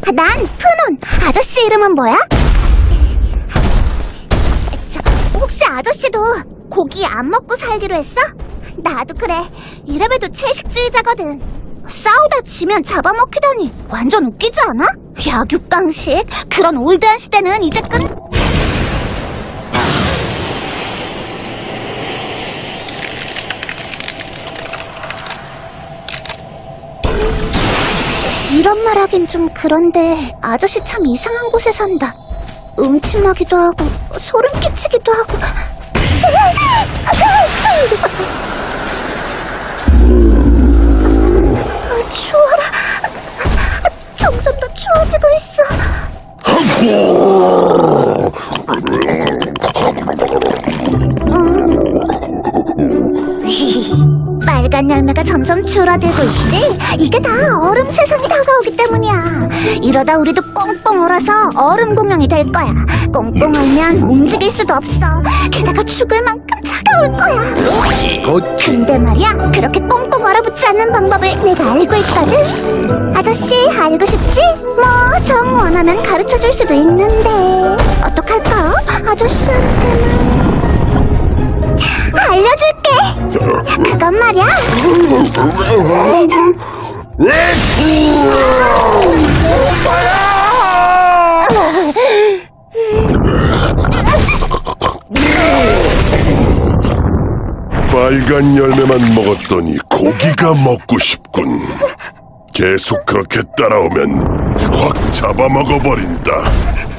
난 푸논. 아저씨 이름은 뭐야? 혹시 아저씨도 고기 안 먹고 살기로 했어? 나도 그래. 이래봬도 채식주의자거든. 싸우다 지면 잡아먹히다니 완전 웃기지 않아? 약육강식. 그런 올드한 시대는 이제 끝. 이런 말 하긴 좀 그런데 아저씨 참 이상한 곳에 산다. 음침하기도 하고 소름 끼치기도 하고. 추워라. 점점 더 추워지고 있어. 빨간 열매가 점점 줄어들고 있지? 이게 다 얼음 세상이 다가오기 때문이야. 이러다 우리도 꽁꽁 얼어서 얼음 공룡이 될 거야. 꽁꽁 얼면 움직일 수도 없어. 게다가 죽을 만큼 차가울 거야. 근데 말이야, 그렇게 꽁꽁 얼어붙지 않는 방법을 내가 알고 있거든. 아저씨, 알고 싶지? 뭐 정 원하면 가르쳐줄 수도 있는데 어떡할까? 아저씨한테는 알려줄게. 그건 말이야. 빨간 열매만 먹었더니 고기가 먹고 싶군. 계속 그렇게 따라오면 확 잡아먹어버린다.